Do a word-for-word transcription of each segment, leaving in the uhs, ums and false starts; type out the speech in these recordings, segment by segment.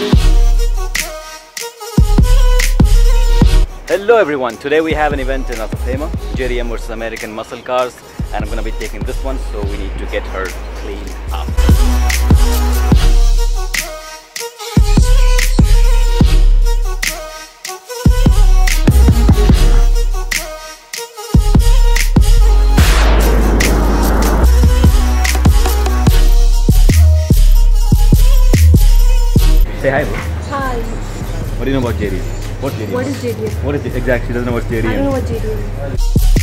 Hello everyone, today we have an event in Asafema, J D M versus American Muscle Cars, and I'm gonna be taking this one, so we need to get her cleaned up. Say hi, bro. Hi. What do you know about J D M? What J D M? What is J D M? What is it? Exactly, she doesn't know what J D M. I don't know what J D M is.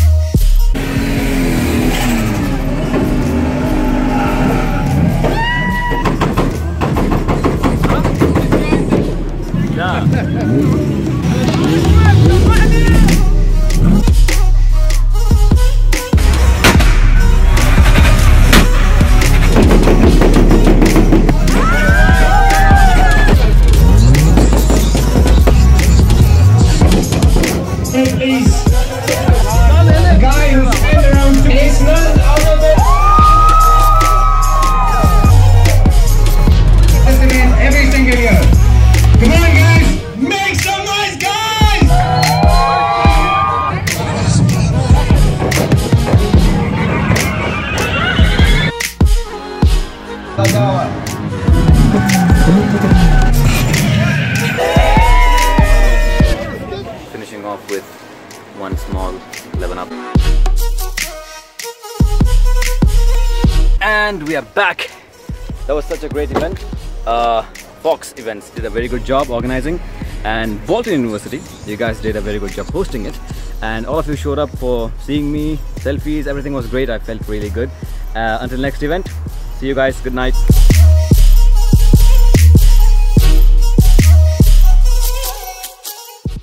Please, the guy who spent around two days none out of it. Estimate every single year. Come on, guys, make some noise, guys! Finishing off with one small eleven up. And we are back. That was such a great event. Uh, Fox Events did a very good job organizing, and Bolton University, you guys did a very good job hosting it, and all of you showed up for seeing me, selfies, everything was great. I felt really good. Uh, until next event, see you guys, good night.